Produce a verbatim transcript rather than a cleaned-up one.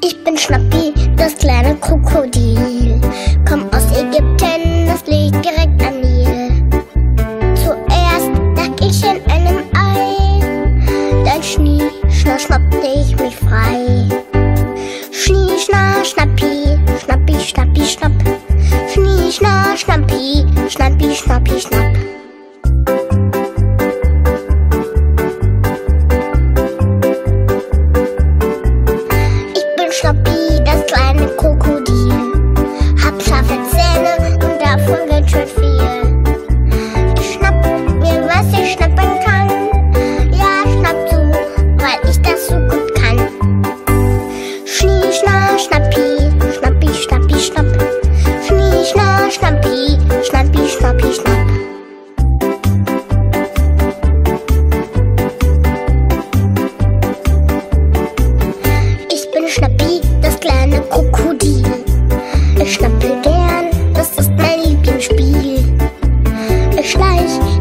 Ich bin Schnappi, das kleine Krokodil. Komm aus Ägypten, das liegt direkt am Nil. Zuerst lag ich in einem Ei, dann schnie, schna, schnappte ich mich frei. Schnie, schna, schnappi, schnappi, schnappi, schnapp. Schnie, schna, schnappi, schnappi, schnappi, schnapp. Schnappi, das kleine Krokodil. Hab scharfe Zähne und davon ganz schön viel. Ich schnapp mir, was ich schnappen kann. Ja, schnapp zu, weil ich das so gut kann. Schnie, schna, schnappi, schnappi, schnappi, schnapp. Schnie, schna, schnappi, schnappi, schnappi, schnapp. Schnappi, das kleine Krokodil. Ich schnappe gern, das ist mein Lieblingsspiel. Ich schleich